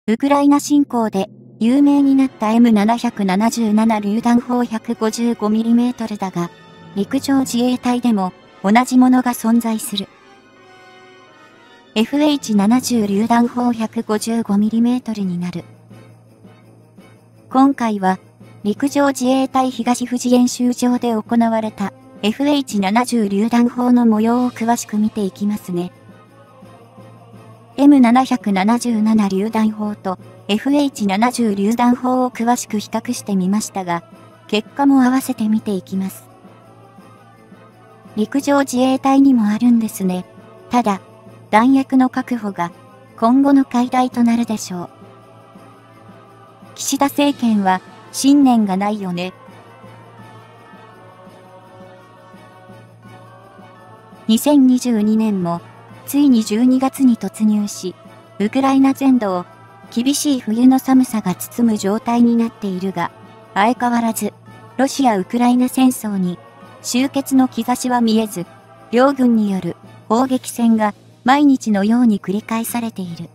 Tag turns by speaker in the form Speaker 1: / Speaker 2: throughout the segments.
Speaker 1: ウクライナ侵攻で有名になった M777 榴弾砲 155mm だが、陸上自衛隊でも同じものが存在する。FH70 榴弾砲 155mm になる。今回は、陸上自衛隊東富士演習場で行われた FH70 榴弾砲の模様を詳しく見ていきますね。M777 榴弾砲と FH70 榴弾砲を詳しく比較してみましたが、結果も合わせて見ていきます。陸上自衛隊にもあるんですね。ただ、弾薬の確保が今後の課題となるでしょう。岸田政権は信念がないよね。2022年もついに12月に突入し、ウクライナ全土を厳しい冬の寒さが包む状態になっているが、相変わらずロシア・ウクライナ戦争に終結の兆しは見えず、両軍による砲撃戦が毎日のように繰り返されている。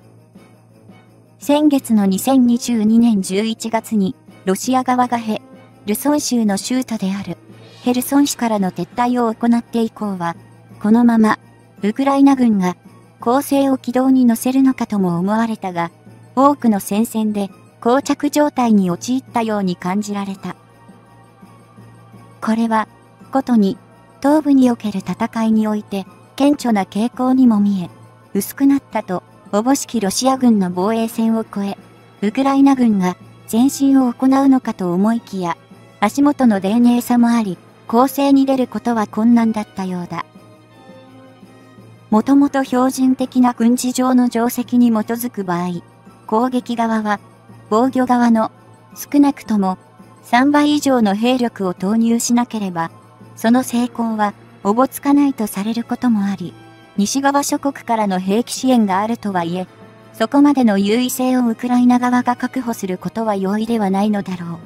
Speaker 1: 先月の2022年11月にロシア側がルソン州の州都であるヘルソン市からの撤退を行って以降は、このままウクライナ軍が攻勢を軌道に乗せるのかとも思われたが、多くの戦線で膠着状態に陥ったように感じられた。これは、ことに東部における戦いにおいて顕著な傾向にも見え、薄くなったとおぼしきロシア軍の防衛線を越え、ウクライナ軍が前進を行うのかと思いきや、足元の泥濘さもあり、攻勢に出ることは困難だったようだ。もともと標準的な軍事上の定石に基づく場合、攻撃側は防御側の少なくとも3倍以上の兵力を投入しなければ、その成功はおぼつかないとされることもあり、西側諸国からの兵器支援があるとはいえ、そこまでの優位性をウクライナ側が確保することは容易ではないのだろう。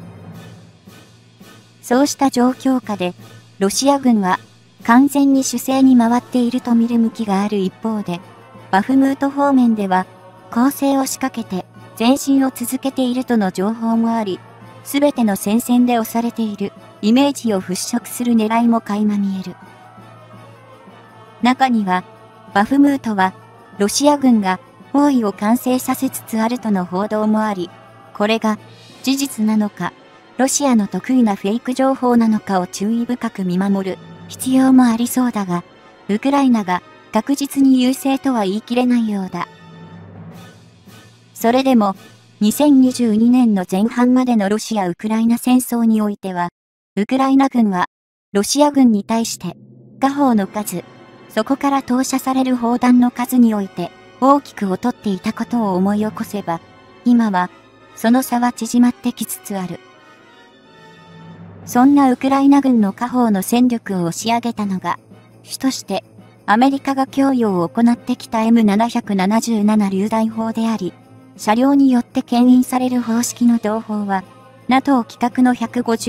Speaker 1: そうした状況下で、ロシア軍は完全に守勢に回っていると見る向きがある一方で、バフムート方面では攻勢を仕掛けて前進を続けているとの情報もあり、すべての戦線で押されているイメージを払拭する狙いも垣間見える。中には、バフムートはロシア軍が包囲を完成させつつあるとの報道もあり、これが事実なのか、ロシアの得意なフェイク情報なのかを注意深く見守る必要もありそうだが、ウクライナが確実に優勢とは言い切れないようだ。それでも、2022年の前半までのロシア・ウクライナ戦争においては、ウクライナ軍はロシア軍に対して火砲の数、そこから投射される砲弾の数において大きく劣っていたことを思い起こせば、今はその差は縮まってきつつある。そんなウクライナ軍の火砲の戦力を押し上げたのが、主としてアメリカが供与を行ってきた M777 榴弾砲であり、車両によって牽引される方式の同砲は、NATO 規格の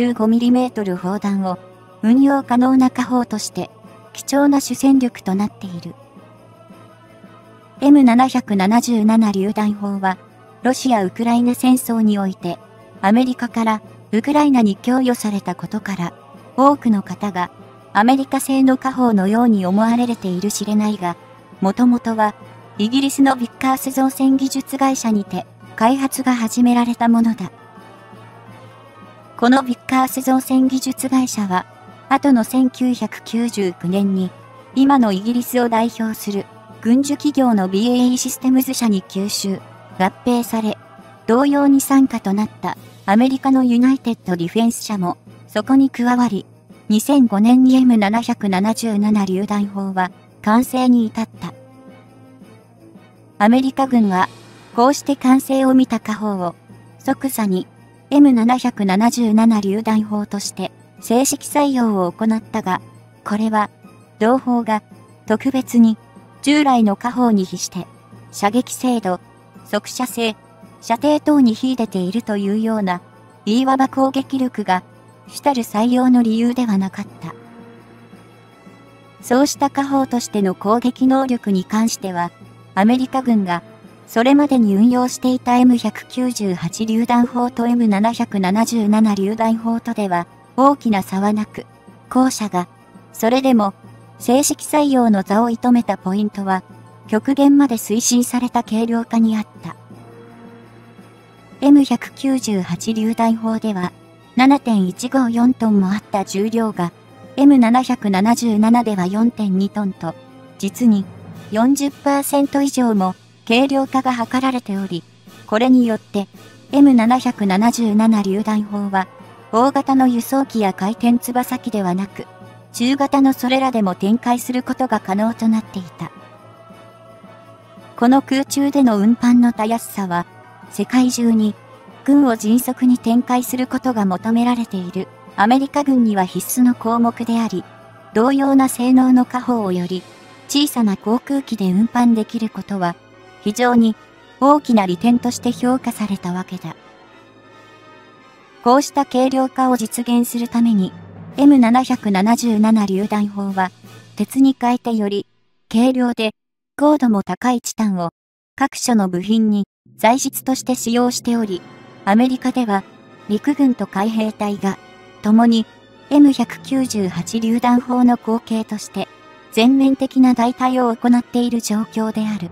Speaker 1: 155mm 砲弾を運用可能な火砲として貴重な主戦力となっている。M777 榴弾砲は、ロシア・ウクライナ戦争において、アメリカからウクライナに供与されたことから、多くの方がアメリカ製の火砲のように思われている知れないが、もともとはイギリスのビッカース造船技術会社にて開発が始められたものだ。このビッカース造船技術会社は、後の1999年に今のイギリスを代表する軍需企業の BAE システムズ社に吸収、合併され、同様に傘下となったアメリカのユナイテッドディフェンス社もそこに加わり、2005年に M777 榴弾砲は完成に至った。アメリカ軍はこうして完成を見た火砲を即座に M777 榴弾砲として正式採用を行ったが、これは同砲が特別に従来の火砲に比して射撃精度、速射性、射程等に秀でているというような、いわば攻撃力が主たる採用の理由ではなかった。そうした火砲としての攻撃能力に関しては、アメリカ軍がそれまでに運用していた M198 榴弾砲と M777 榴弾砲とでは大きな差はなく、後者が、それでも、正式採用の座を射止めたポイントは、極限まで推進された軽量化にあった。M198 榴弾砲では、7.154 トンもあった重量が、M777 では 4.2 トンと、実に 40% 以上も軽量化が図られており、これによって M777 榴弾砲は、大型の輸送機や回転翼機ではなく、中型のそれらでも展開することが可能となっていた。この空中での運搬のたやすさは、世界中に軍を迅速に展開することが求められているアメリカ軍には必須の項目であり、同様な性能の火砲をより小さな航空機で運搬できることは、非常に大きな利点として評価されたわけだ。こうした軽量化を実現するために、M777 榴弾砲は、鉄に変えてより軽量で高度も高いチタンを各所の部品に材質として使用しており、アメリカでは陸軍と海兵隊が共に M198 榴弾砲の後継として全面的な代替を行っている状況である。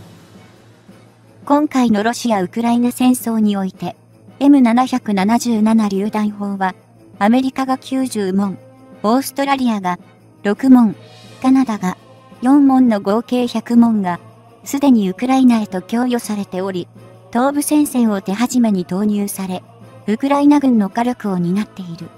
Speaker 1: 今回のロシア・ウクライナ戦争において M777 榴弾砲はアメリカが90門、オーストラリアが6門、カナダが4門の合計100門がすでにウクライナへと供与されており、東部戦線を手始めに投入され、ウクライナ軍の火力を担っている。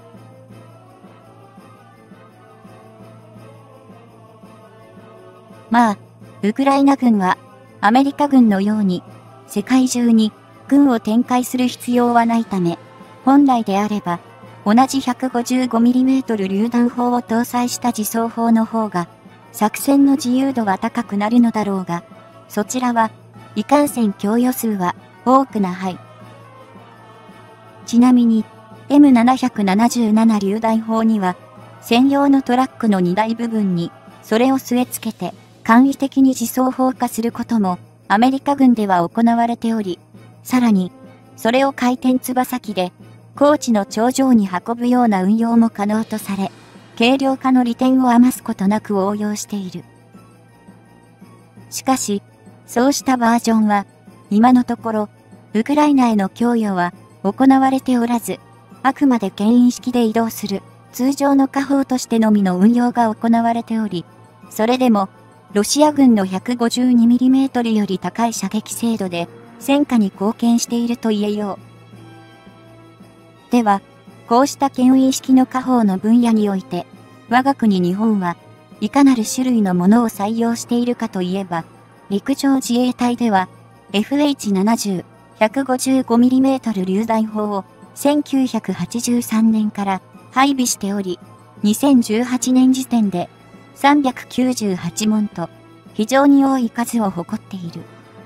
Speaker 1: まあ、ウクライナ軍はアメリカ軍のように世界中に軍を展開する必要はないため、本来であれば同じ 155mm 榴弾砲を搭載した自走砲の方が作戦の自由度は高くなるのだろうが、そちらはいかんせん供与数は多くなはい。ちなみに M777 榴弾砲には専用のトラックの荷台部分にそれを据え付けて簡易的に自走砲化することもアメリカ軍では行われており、さらにそれを回転翼機で高地の頂上に運ぶような運用も可能とされ、軽量化の利点を余すことなく応用している。しかし、そうしたバージョンは、今のところ、ウクライナへの供与は行われておらず、あくまで牽引式で移動する通常の火砲としてのみの運用が行われており、それでも、ロシア軍の 152mm より高い射撃精度で戦果に貢献していると言えよう。では、こうした牽引式の火砲の分野において、我が国日本はいかなる種類のものを採用しているかといえば、陸上自衛隊では FH70 155mm 榴弾砲を1983年から配備しており、2018年時点で398門と非常に多い数を誇っている。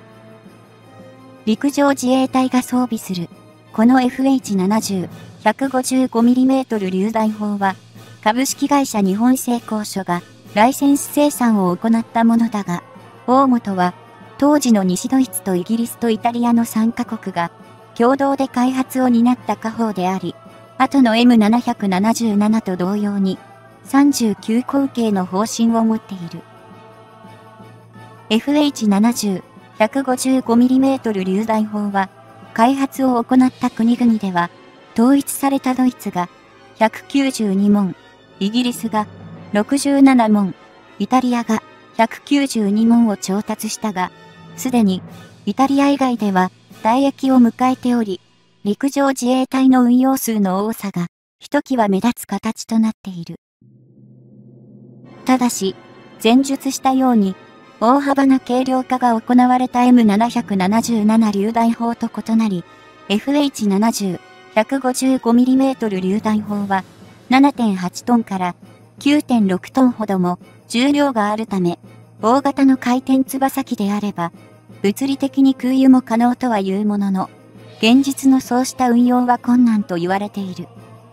Speaker 1: 陸上自衛隊が装備するこの FH70 155mm 榴弾砲は株式会社日本製鋼所がライセンス生産を行ったものだが、大元は当時の西ドイツとイギリスとイタリアの3カ国が共同で開発を担った火砲であり、後の M777 と同様に39口径の砲身を持っている。FH70 155mm 榴弾砲は開発を行った国々では、統一されたドイツが192門、イギリスが67門、イタリアが192門を調達したが、すでにイタリア以外では退役を迎えており、陸上自衛隊の運用数の多さがひときわ目立つ形となっている。ただし、前述したように、大幅な軽量化が行われた M777 榴弾砲と異なり、FH70 155mm 榴弾砲は 7.8 トンから 9.6 トンほども重量があるため、大型の回転翼機であれば、物理的に空輸も可能とはいうものの、現実のそうした運用は困難と言われている。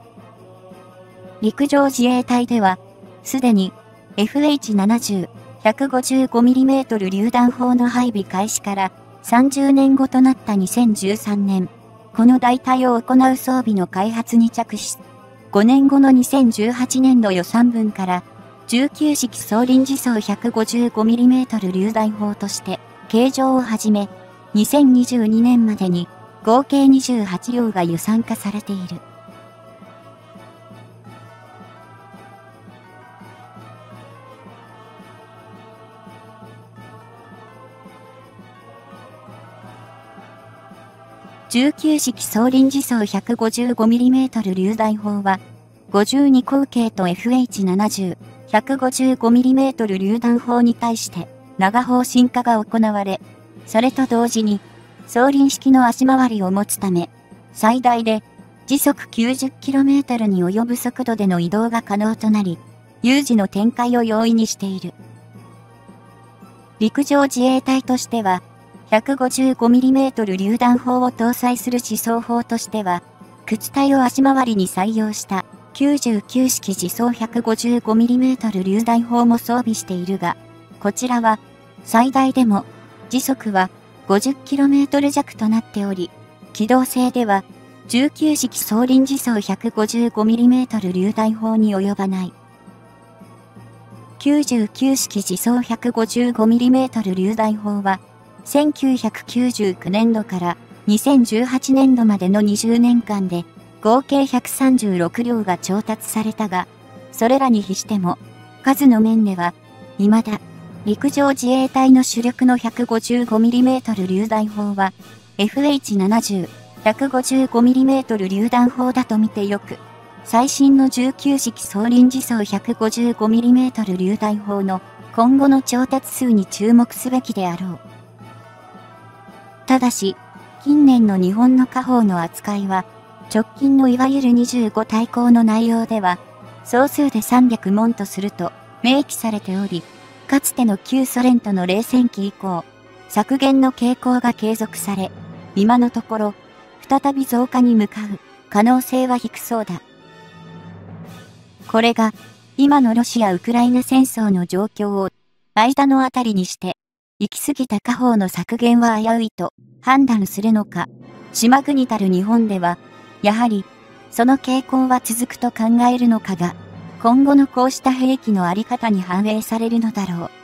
Speaker 1: 陸上自衛隊では、すでに FH70 155mm 榴弾砲の配備開始から 30年後となった2013年、この代替を行う装備の開発に着手。5年後の2018年度予算分から、19式装輪自走 155mm 榴弾砲として、計上を始め、2022年までに合計28両が予算化されている。19式装輪自走 155mm 榴弾砲は、52口径と FH70、155mm 榴弾砲に対して、長砲進化が行われ、それと同時に、装輪式の足回りを持つため、最大で時速 90km に及ぶ速度での移動が可能となり、有事の展開を容易にしている。陸上自衛隊としては、155mm 榴弾砲を搭載する自走砲としては、靴体を足回りに採用した99式自走 155mm 榴弾砲も装備しているが、こちらは最大でも時速は 50km 弱となっており、機動性では19式装輪自走 155mm 榴弾砲に及ばない。99式自走 155mm 榴弾砲は、1999年度から2018年度までの20年間で合計136両が調達されたが、それらに比しても数の面では未だ陸上自衛隊の主力の 155mm 榴弾砲は FH70、155mm 榴弾砲だと見てよく、最新の19式装輪自走 155mm 榴弾砲の今後の調達数に注目すべきであろう。ただし、近年の日本の火砲の扱いは、直近のいわゆる25対抗の内容では、総数で300門とすると明記されており、かつての旧ソ連との冷戦期以降、削減の傾向が継続され、今のところ、再び増加に向かう可能性は低そうだ。これが、今のロシア・ウクライナ戦争の状況を間のあたりにして、行き過ぎた火砲の削減は危ういと判断するのか、島国たる日本では、やはり、その傾向は続くと考えるのかが、今後のこうした兵器のあり方に反映されるのだろう。